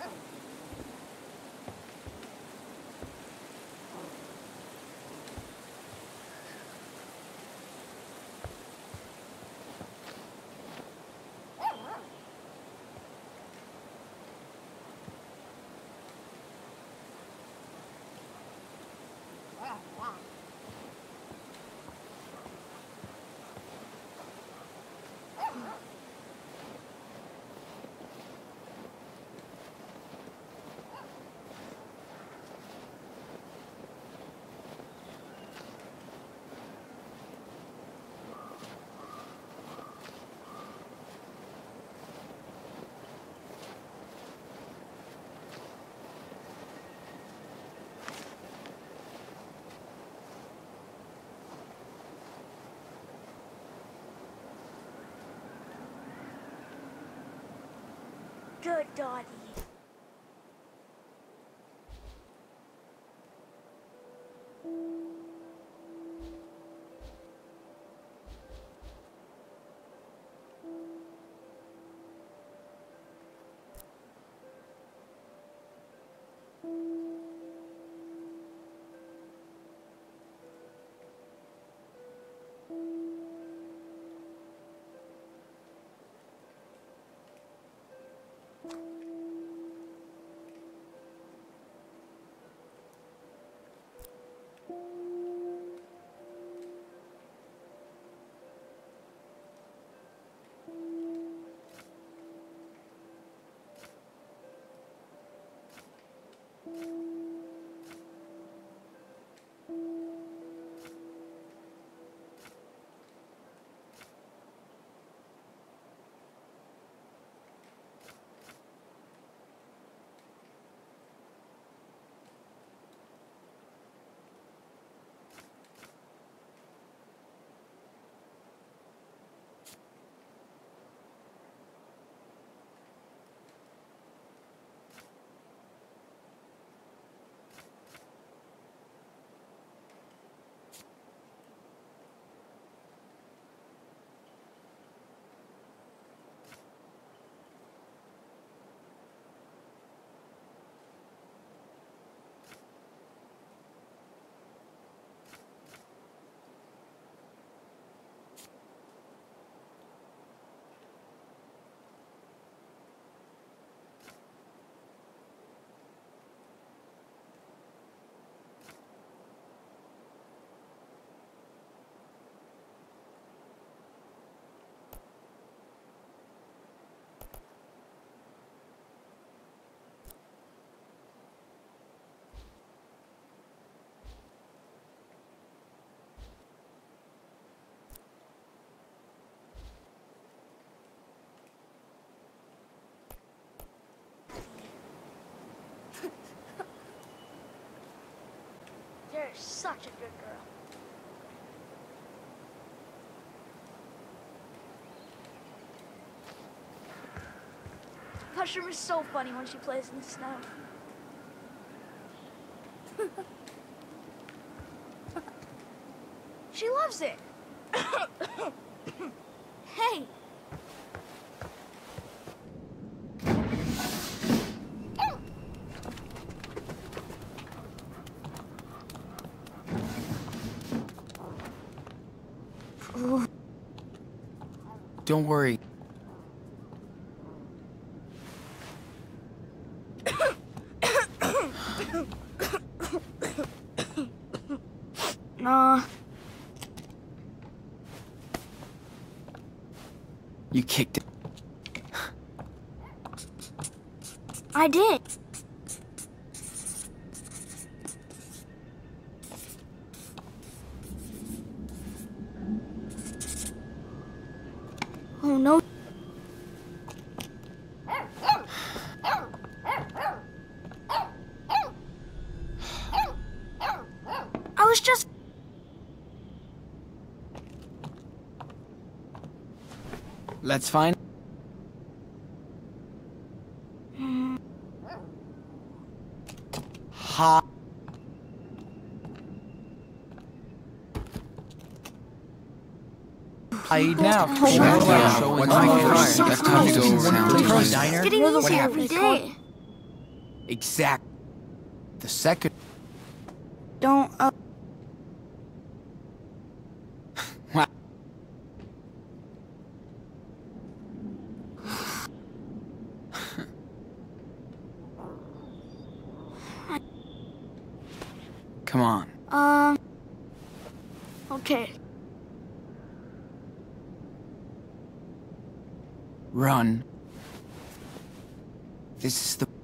Good Dottie. You're such a good girl. Mushroom is so funny when she plays in the snow. She loves it. Hey. Don't worry. Nah. You kicked it. I did. Oh no. I was just... Let's find... Ha... Hide now. What's my fire? That's time to go around. Getting easier every day. Exact. The second. Don't, Wow. Come on. Okay. Run. This is the...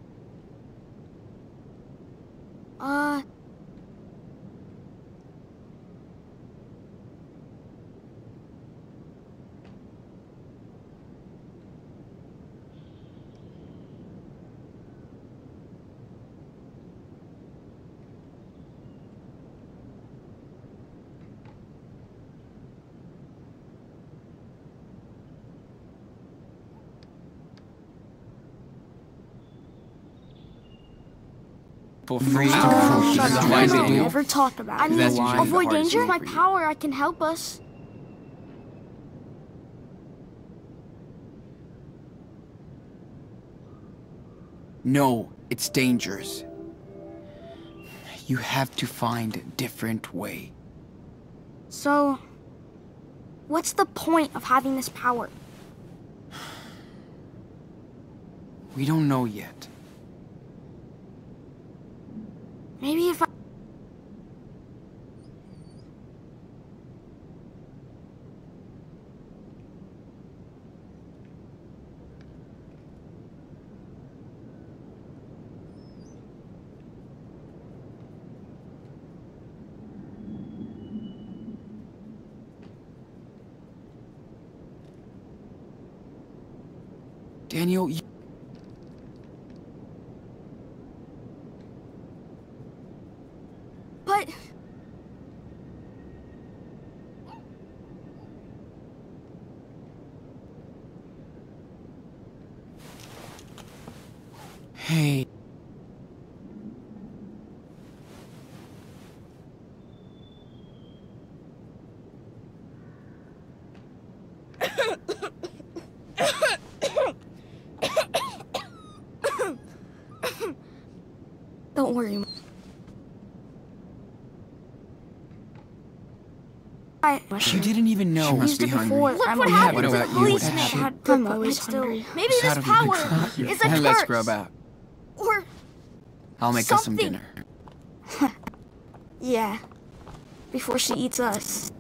free. Shut up. Why I they do? never talked about it. I mean, That's usually the avoid hardest danger. thing My for you. power, I can help us. No, it's dangerous. You have to find a different way. So, what's the point of having this power? We don't know yet. Maybe if I... Daniel, you... But... Hey. Don't worry. You didn't even know. She Must used be it hungry. before. Look I'm what a happened habit. about you. Policeman. What happened? I'm always hungry. Maybe Just this out of power the- is a curse. Let's grub out. Or I'll make us some something. dinner. yeah, before she eats us.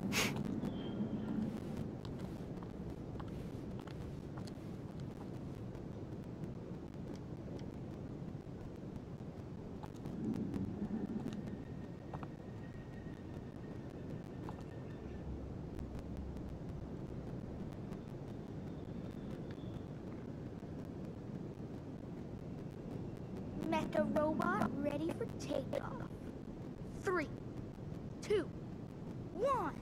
Mecha robot ready for takeoff. 3, 2, 1.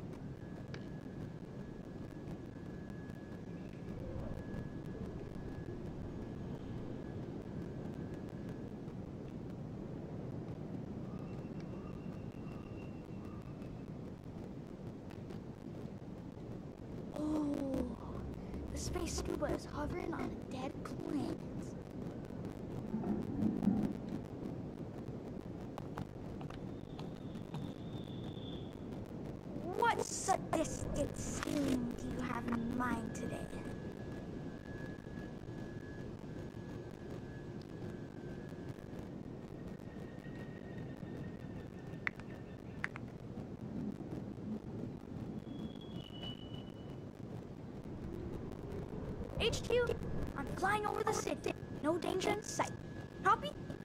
Oh, the space scuba is hovering on a dead planet. What sadistic scheme do you have in mind today? HQ, I'm flying over the city. No danger in sight. Copy?